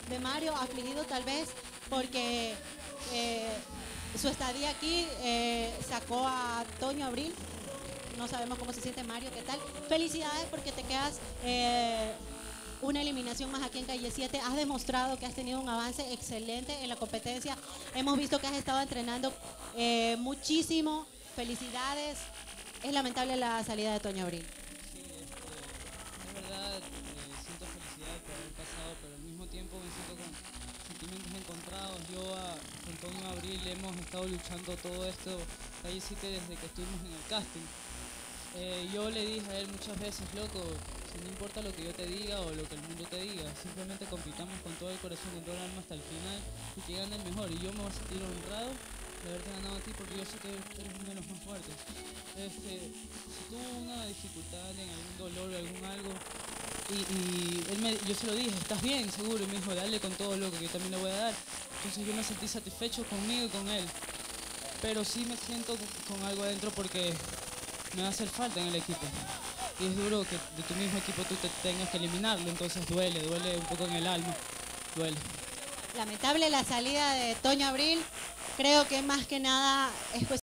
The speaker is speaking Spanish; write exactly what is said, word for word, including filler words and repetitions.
de Mario, afligido tal vez porque eh, su estadía aquí eh, sacó a Toño Abril. No sabemos cómo se siente Mario, ¿qué tal? Felicidades porque te quedas eh, una eliminación más aquí en Calle siete. Has demostrado que has tenido un avance excelente en la competencia. Hemos visto que has estado entrenando eh, muchísimo. Felicidades. Es lamentable la salida de Toño Abril. Sí, este, es verdad, eh, siento felicidad por haber pasado, pero al mismo tiempo me siento con sentimientos encontrados. Yo a Antonio Abril hemos estado luchando todo esto, Calle siete, desde que estuvimos en el casting. Eh, yo le dije a él muchas veces, loco, si no importa lo que yo te diga o lo que el mundo te diga, simplemente compitamos con todo el corazón, con todo el alma hasta el final y que gane el mejor. Y yo me voy a sentir honrado de haberte ganado a ti porque yo sé que eres uno de los más fuertes. Este, si tuvo una dificultad en algún dolor o algún algo, y, y él me, yo se lo dije, ¿estás bien? Seguro, y me dijo, dale con todo, loco, que yo también le voy a dar. Entonces yo me sentí satisfecho conmigo y con él. Pero sí me siento con algo adentro porque me va a hacer falta en el equipo. Y es duro que de tu mismo equipo tú te tengas que eliminarlo, entonces duele, duele un poco en el alma, duele. Lamentable la salida de Toño Abril. Creo que más que nada es cuestión